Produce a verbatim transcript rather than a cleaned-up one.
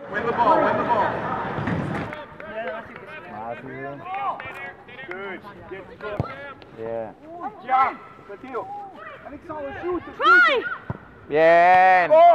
Win the ball, win the ball. Good. Get the ball. Yeah. Good job. Good deal. Alexander, shoot. Bien.